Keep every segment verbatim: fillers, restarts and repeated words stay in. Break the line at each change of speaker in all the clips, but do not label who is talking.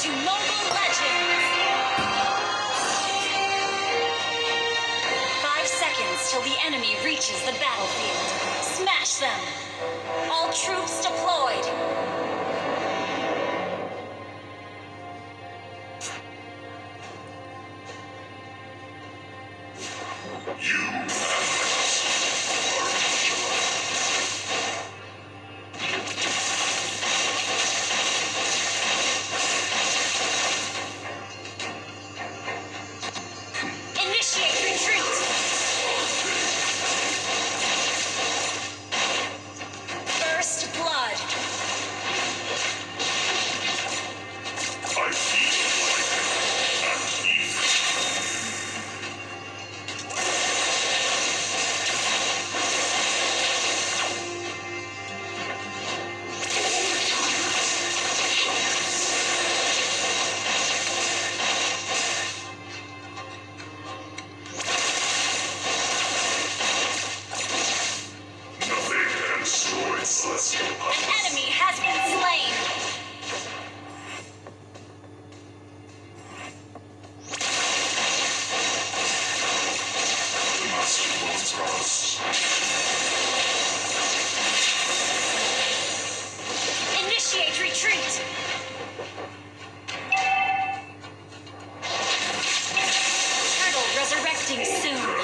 to Mobile Legends! Five seconds till the enemy reaches the battlefield. Smash them! All troops deployed! Initiate retreat! Turtle resurrecting soon.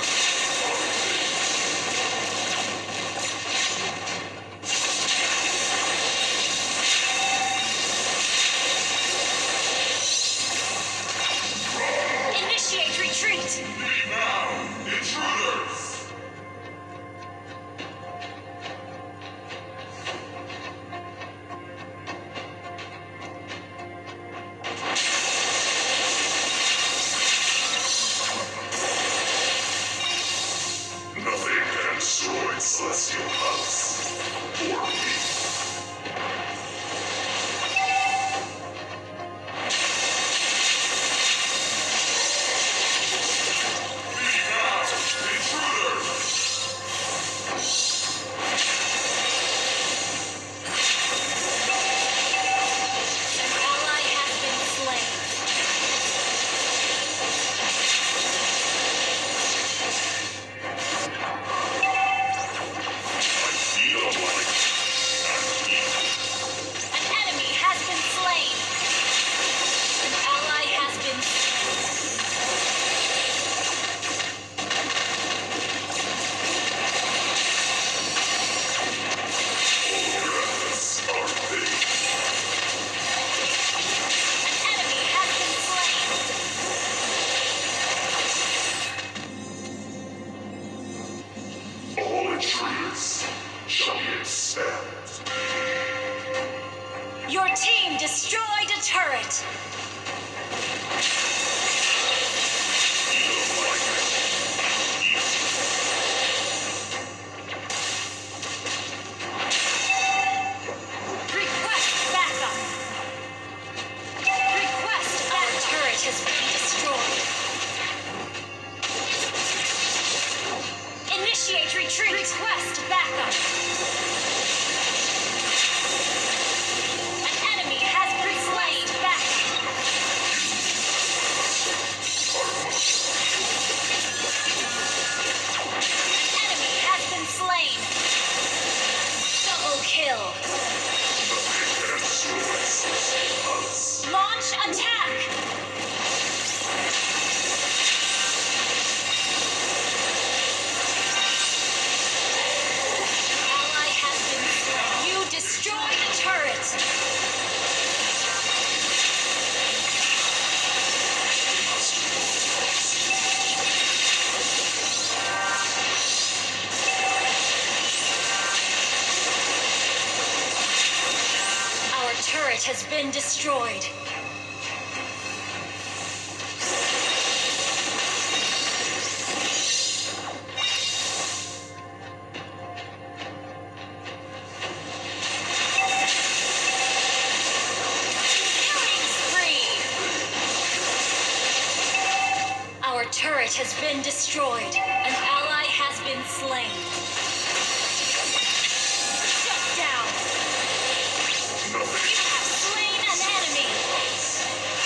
Initiate retreat!
Be now, intruders! Celestial house for me. Be now, intruder!
An ally has been slain.
Shall be expelled.
Your team destroyed a turret. Request backup. Request our turret has been destroyed. Initiate retreat. Request backup. An enemy has been slain. Backup. An enemy has been slain. Double kill. Launch attack. Turret has been destroyed. Killing spree. Our turret has been destroyed. An ally has been slain. Shut down. You have slain an enemy!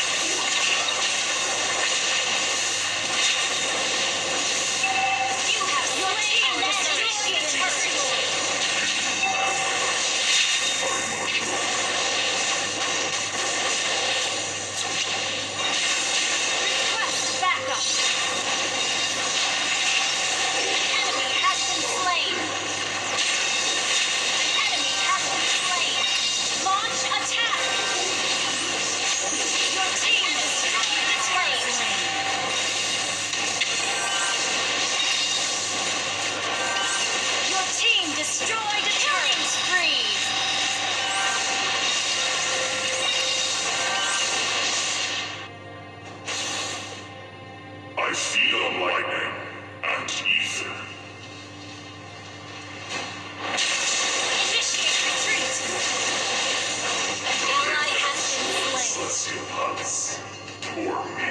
for me.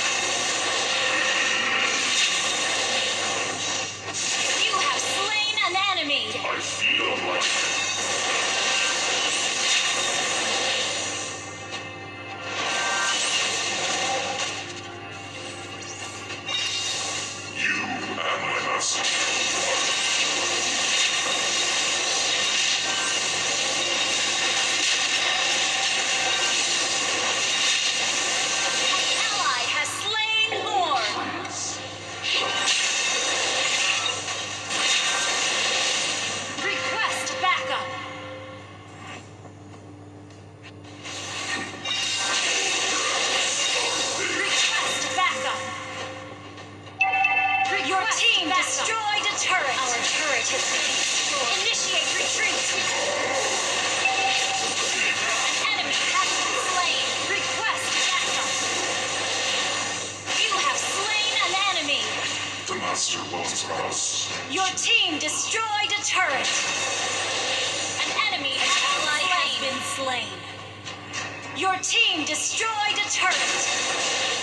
You have slain an enemy.
I feel like you and my master.
Ally has slain Lord. Request backup. Request backup. Your team destroyed a turret. Our turret has been destroyed. Initiate retreat. An enemy has been slain. Request backup. You have slain an enemy.
The master wants us.
Your team destroyed a turret. An enemy ally has been slain. Your team destroyed a turret.